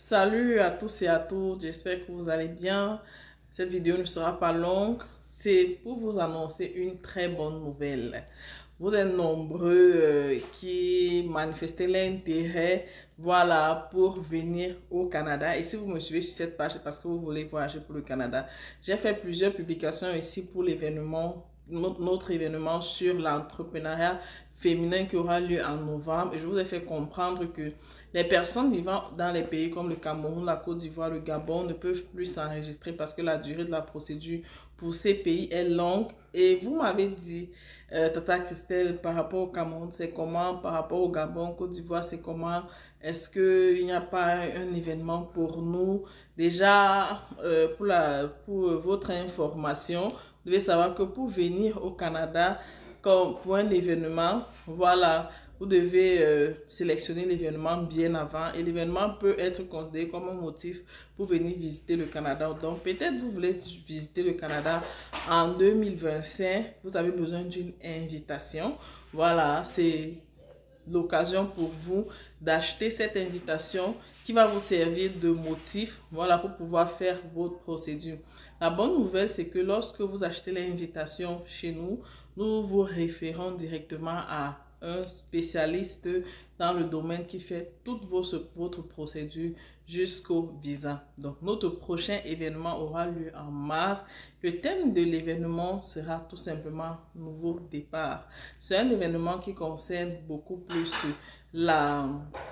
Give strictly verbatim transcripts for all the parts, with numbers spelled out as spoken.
Salut à tous et à toutes, j'espère que vous allez bien. Cette vidéo ne sera pas longue, c'est pour vous annoncer une très bonne nouvelle. Vous êtes nombreux euh, qui manifestaient l'intérêt, voilà, pour venir au Canada. Et si vous me suivez sur cette page, c'est parce que vous voulez voyager pour le Canada. J'ai fait plusieurs publications ici pour l'événement, notre, notre événement sur l'entrepreneuriat féminin qui aura lieu en novembre. Et je vous ai fait comprendre que les personnes vivant dans les pays comme le Cameroun, la Côte d'Ivoire, le Gabon ne peuvent plus s'enregistrer parce que la durée de la procédure pour ces pays est longue. Et vous m'avez dit, euh, Tata Christelle, par rapport au Cameroun, c'est comment? Par rapport au Gabon, Côte d'Ivoire, c'est comment? Est-ce qu'il n'y a pas un événement pour nous? Déjà, euh, pour, la, pour votre information, vous devez savoir que pour venir au Canada, comme pour un événement, voilà, vous devez euh, sélectionner l'événement bien avant et l'événement peut être considéré comme un motif pour venir visiter le Canada. Donc peut-être vous voulez visiter le Canada en deux mille vingt-cinq, vous avez besoin d'une invitation. Voilà, c'est l'occasion pour vous d'acheter cette invitation qui va vous servir de motif, voilà, pour pouvoir faire votre procédure. La bonne nouvelle, c'est que lorsque vous achetez l'invitation chez nous, nous vous référons directement à un spécialiste dans le domaine qui fait toute votre, votre procédure jusqu'au visa. Donc, notre prochain événement aura lieu en mars. Le thème de l'événement sera tout simplement nouveau départ. C'est un événement qui concerne beaucoup plus la...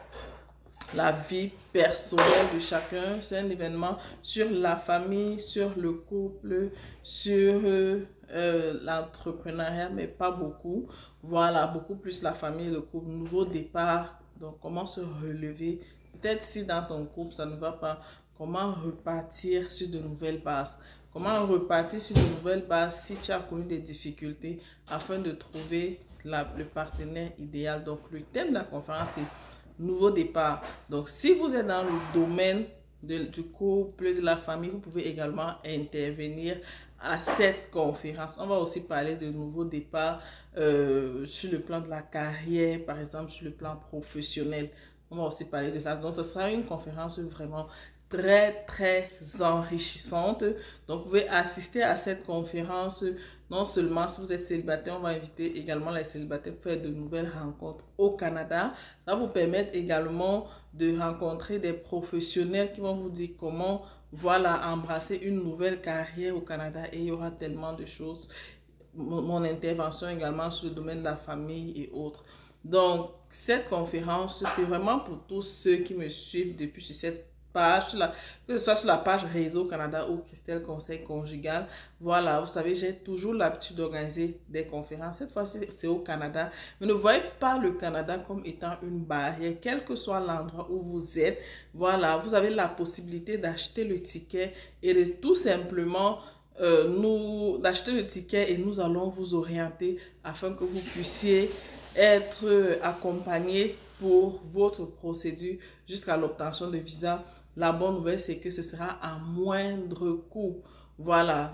la vie personnelle de chacun. C'est un événement sur la famille, sur le couple, sur euh, euh, l'entrepreneuriat, mais pas beaucoup. Voilà, beaucoup plus la famille, le couple, nouveau départ. Donc, comment se relever? Peut-être si dans ton couple, ça ne va pas, comment repartir sur de nouvelles bases? Comment repartir sur de nouvelles bases si tu as connu des difficultés afin de trouver la, le partenaire idéal? Donc, le thème de la conférence est nouveau départ. Donc, si vous êtes dans le domaine de, du couple, de la famille, vous pouvez également intervenir à cette conférence. On va aussi parler de nouveau départ euh, sur le plan de la carrière, par exemple, sur le plan professionnel. On va aussi parler de ça. Donc, ce sera une conférence vraiment très, très enrichissante. Donc, vous pouvez assister à cette conférence. Non seulement si vous êtes célibataire, on va inviter également les célibataires pour faire de nouvelles rencontres au Canada. Ça va vous permettre également de rencontrer des professionnels qui vont vous dire comment, voilà, embrasser une nouvelle carrière au Canada. Et il y aura tellement de choses. Mon, mon intervention également sur le domaine de la famille et autres. Donc, cette conférence, c'est vraiment pour tous ceux qui me suivent depuis sur cette page, la, que ce soit sur la page Réseau Canada ou Christelle Conseil Conjugal. Voilà, vous savez, j'ai toujours l'habitude d'organiser des conférences. Cette fois-ci, c'est au Canada. Mais ne voyez pas le Canada comme étant une barrière, quel que soit l'endroit où vous êtes. Voilà, vous avez la possibilité d'acheter le ticket et de tout simplement euh, nous d'acheter le ticket et nous allons vous orienter afin que vous puissiez être accompagné pour votre procédure jusqu'à l'obtention de visa. La bonne nouvelle, c'est que ce sera à moindre coût. Voilà,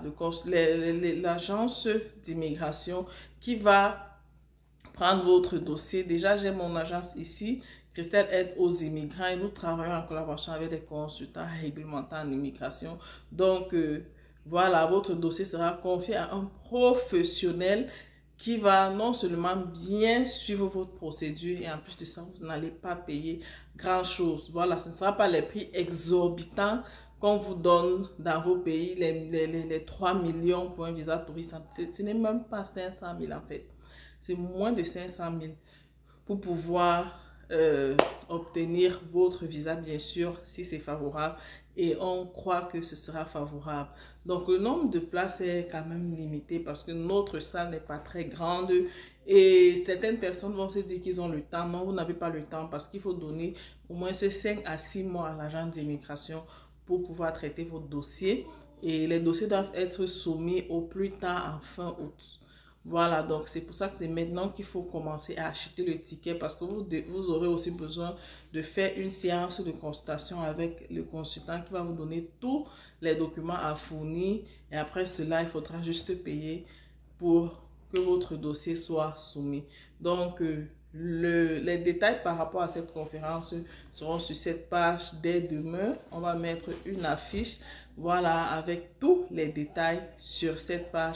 l'agence d'immigration qui va prendre votre dossier. Déjà, j'ai mon agence ici, Christelle aide aux immigrants, et nous travaillons en collaboration avec des consultants réglementés en immigration. Donc, euh, voilà, votre dossier sera confié à un professionnel qui va non seulement bien suivre votre procédure et en plus de ça, vous n'allez pas payer grand-chose. Voilà, ce ne sera pas les prix exorbitants qu'on vous donne dans vos pays, les, les, les, les trois millions pour un visa touriste. Ce n'est même pas cinq cent mille en fait. C'est moins de cinq cent mille pour pouvoir euh, obtenir votre visa, bien sûr, si c'est favorable. Et on croit que ce sera favorable. Donc, le nombre de places est quand même limité parce que notre salle n'est pas très grande. Et certaines personnes vont se dire qu'ils ont le temps. Non, vous n'avez pas le temps parce qu'il faut donner au moins cinq à six mois à l'agence d'immigration pour pouvoir traiter votre dossier. Et les dossiers doivent être soumis au plus tard en fin août. Voilà, donc c'est pour ça que c'est maintenant qu'il faut commencer à acheter le ticket parce que vous, vous aurez aussi besoin de faire une séance de consultation avec le consultant qui va vous donner tous les documents à fournir et après cela, il faudra juste payer pour que votre dossier soit soumis. Donc, euh, Le, les détails par rapport à cette conférence seront sur cette page dès demain. On va mettre une affiche, voilà, avec tous les détails sur cette page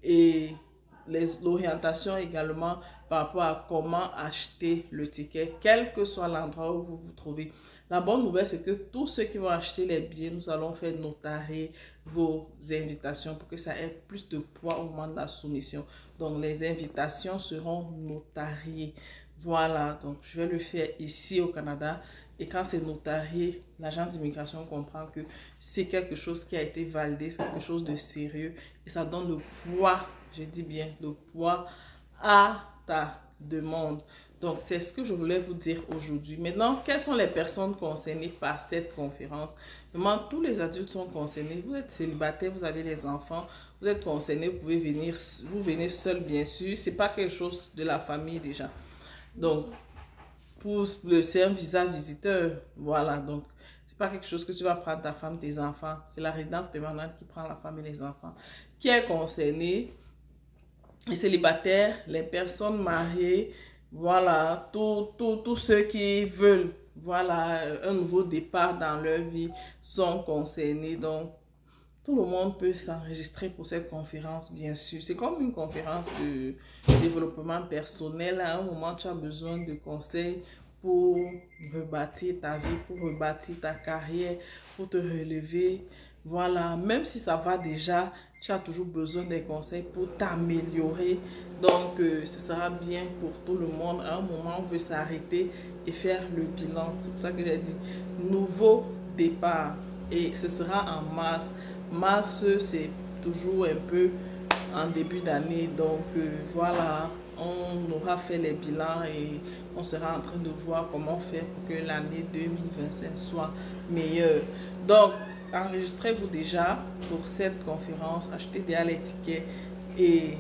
et l'orientation également par rapport à comment acheter le ticket, quel que soit l'endroit où vous vous trouvez. La bonne nouvelle, c'est que tous ceux qui vont acheter les billets, nous allons faire notarier vos invitations pour que ça ait plus de poids au moment de la soumission. Donc, les invitations seront notariées. Voilà, donc je vais le faire ici au Canada. Et quand c'est notarié, l'agent d'immigration comprend que c'est quelque chose qui a été validé, c'est quelque chose de sérieux. Et ça donne le poids, je dis bien, le poids à ta demande. Donc, c'est ce que je voulais vous dire aujourd'hui. Maintenant, quelles sont les personnes concernées par cette conférence? Vraiment, tous les adultes sont concernés. Vous êtes célibataire, vous avez les enfants, vous êtes concernés, vous pouvez venir, vous venez seul, bien sûr. Ce n'est pas quelque chose de la famille déjà. Donc, pour le, c'est un visa visiteur. Voilà, donc, c'est pas quelque chose que tu vas prendre ta femme, tes enfants. C'est la résidence permanente qui prend la femme et les enfants. Qui est concerné? Les célibataires, les personnes mariées, voilà, tous tout, ceux qui veulent, voilà, un nouveau départ dans leur vie sont concernés. Donc, tout le monde peut s'enregistrer pour cette conférence, bien sûr. C'est comme une conférence de développement personnel. À un moment, tu as besoin de conseils pour rebâtir ta vie, pour rebâtir ta carrière, pour te relever. Voilà, même si ça va déjà, tu as toujours besoin des conseils pour t'améliorer. Donc, euh, ce sera bien pour tout le monde. À un moment, on veut s'arrêter et faire le bilan. C'est pour ça que j'ai dit nouveau départ. Et ce sera en mars. Mars, c'est toujours un peu en début d'année. Donc, euh, voilà, on aura fait les bilans et on sera en train de voir comment faire pour que l'année deux mille vingt-cinq soit meilleure. Donc, enregistrez-vous déjà pour cette conférence, achetez déjà les tickets et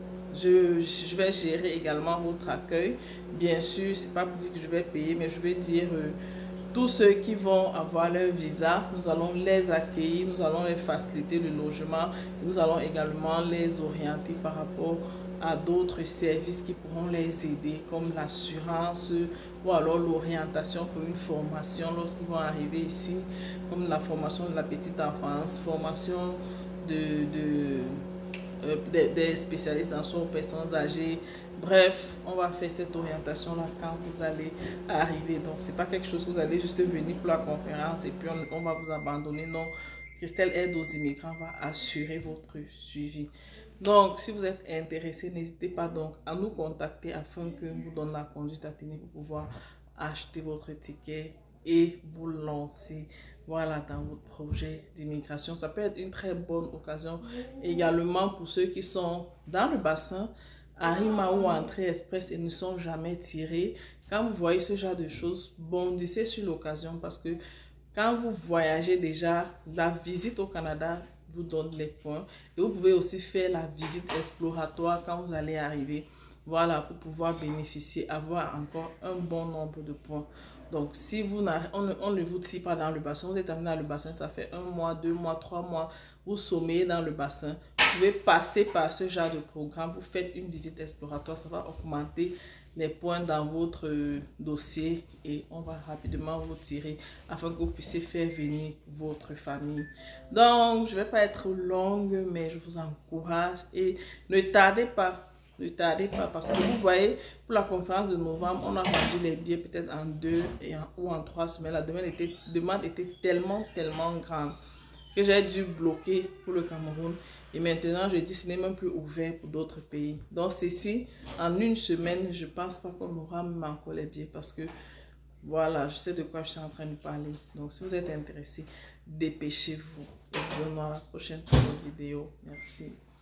je, je vais gérer également votre accueil. Bien sûr, c'est pas pour dire que je vais payer, mais je vais dire euh, tous ceux qui vont avoir leur visa, nous allons les accueillir, nous allons les faciliter le logement, nous allons également les orienter par rapport à d'autres services qui pourront les aider, comme l'assurance ou alors l'orientation pour une formation lorsqu'ils vont arriver ici, comme la formation de la petite enfance, formation de, de, euh, des, des spécialistes en soins aux personnes âgées. Bref, on va faire cette orientation-là quand vous allez arriver. Donc, ce n'est pas quelque chose que vous allez juste venir pour la conférence et puis on, on va vous abandonner. Non, Christelle Aide aux immigrants va assurer votre suivi. Donc, si vous êtes intéressé, n'hésitez pas donc à nous contacter afin que nous vous donnions la conduite à tenir pour pouvoir acheter votre ticket et vous lancer, voilà, dans votre projet d'immigration. Ça peut être une très bonne occasion également pour ceux qui sont dans le bassin, Arima ou Entrée Express et ne sont jamais tirés. Quand vous voyez ce genre de choses, bondissez sur l'occasion parce que quand vous voyagez déjà, la visite au Canada vous donne les points et vous pouvez aussi faire la visite exploratoire quand vous allez arriver, voilà, pour pouvoir bénéficier, avoir encore un bon nombre de points. Donc si vous on, on ne vous tire pas dans le bassin, vous êtes arrivé dans le bassin, ça fait un mois, deux mois, trois mois, vous sommeillez dans le bassin, vous pouvez passer par ce genre de programme, vous faites une visite exploratoire, ça va augmenter les points dans votre dossier et on va rapidement vous tirer afin que vous puissiez faire venir votre famille. Donc, je ne vais pas être longue, mais je vous encourage et ne tardez pas, ne tardez pas parce que vous voyez, pour la conférence de novembre, on a vendu les billets peut-être en deux et en, ou en trois semaines. La demande était, demande était tellement, tellement grande que j'ai dû bloquer pour le Cameroun. Et maintenant, je dis, ce n'est même plus ouvert pour d'autres pays. Donc, ceci, en une semaine, je ne pense pas qu'on aura même encore les billets parce que, voilà, je sais de quoi je suis en train de parler. Donc, si vous êtes intéressé, dépêchez-vous. Et disons-nous à la prochaine vidéo. Merci.